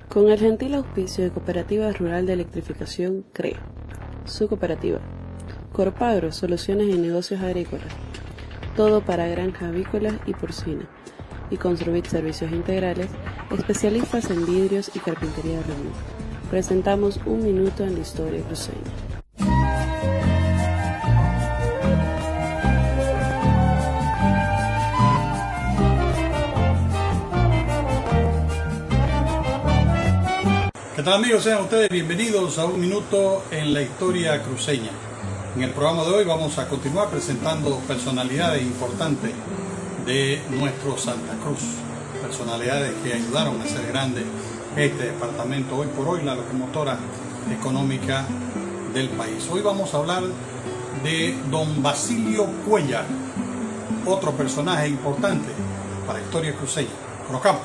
Con el gentil auspicio de Cooperativa Rural de Electrificación CREA, su cooperativa. Corpagro, soluciones en negocios agrícolas. Todo para granja avícola y porcina. Y Construir Servicios Integrales, especialistas en vidrios y carpintería de reunión. Presentamos un minuto en la historia cruceña. ¿Qué tal, amigos? Sean ustedes bienvenidos a un minuto en la historia cruceña. En el programa de hoy vamos a continuar presentando personalidades importantes de nuestro Santa Cruz, personalidades que ayudaron a hacer grande este departamento, hoy por hoy la locomotora económica del país. Hoy vamos a hablar de don Basilio Cuéllar, otro personaje importante para la historia cruceña. Conozcamos.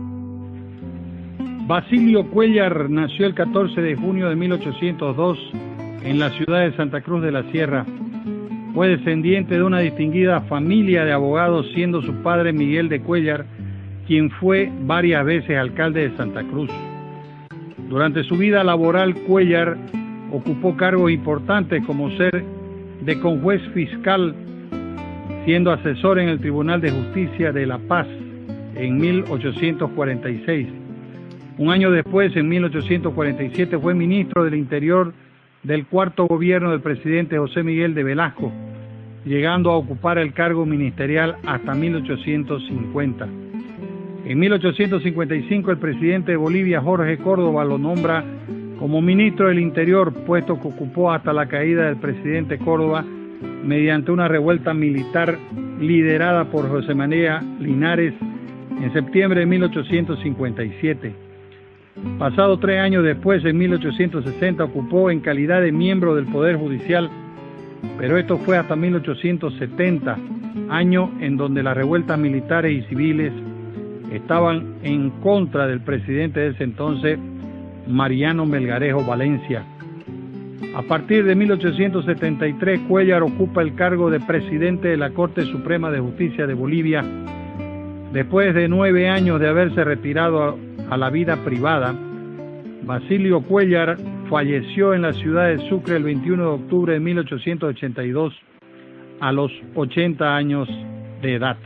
Basilio Cuéllar nació el 14 de junio de 1802 en la ciudad de Santa Cruz de la Sierra. Fue descendiente de una distinguida familia de abogados, siendo su padre Miguel de Cuéllar, quien fue varias veces alcalde de Santa Cruz. Durante su vida laboral, Cuéllar ocupó cargos importantes como ser de conjuez fiscal, siendo asesor en el Tribunal de Justicia de La Paz en 1846. Un año después, en 1847, fue ministro del Interior del cuarto gobierno del presidente José Miguel de Velasco, llegando a ocupar el cargo ministerial hasta 1850. En 1855, el presidente de Bolivia, Jorge Córdoba, lo nombra como ministro del Interior, puesto que ocupó hasta la caída del presidente Córdoba mediante una revuelta militar liderada por José María Linares en septiembre de 1857. Pasado 3 años después, en 1860, ocupó en calidad de miembro del Poder Judicial, pero esto fue hasta 1870, año en donde las revueltas militares y civiles estaban en contra del presidente de ese entonces, Mariano Melgarejo Valencia. A partir de 1873, Cuéllar ocupa el cargo de presidente de la Corte Suprema de Justicia de Bolivia. Después de 9 años de haberse retirado a la vida privada, Basilio Cuéllar falleció en la ciudad de Sucre el 21 de octubre de 1882 a los 80 años de edad.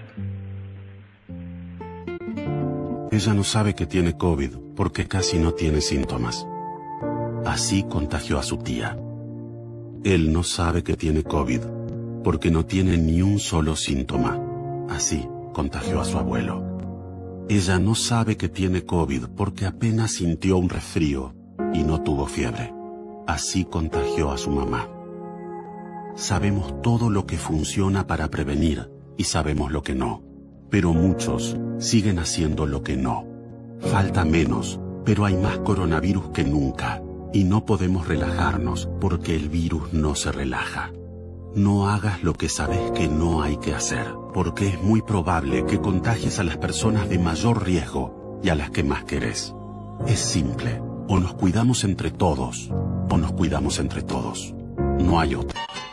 Ella no sabe que tiene COVID porque casi no tiene síntomas. Así contagió a su tía. Él no sabe que tiene COVID porque no tiene ni un solo síntoma. Así contagió a su abuelo. Ella no sabe que tiene COVID porque apenas sintió un resfrío y no tuvo fiebre. Así contagió a su mamá. Sabemos todo lo que funciona para prevenir y sabemos lo que no. Pero muchos siguen haciendo lo que no. Falta menos, pero hay más coronavirus que nunca. Y no podemos relajarnos porque el virus no se relaja. No hagas lo que sabes que no hay que hacer, porque es muy probable que contagies a las personas de mayor riesgo y a las que más querés. Es simple, o nos cuidamos entre todos, o nos cuidamos entre todos. No hay otra.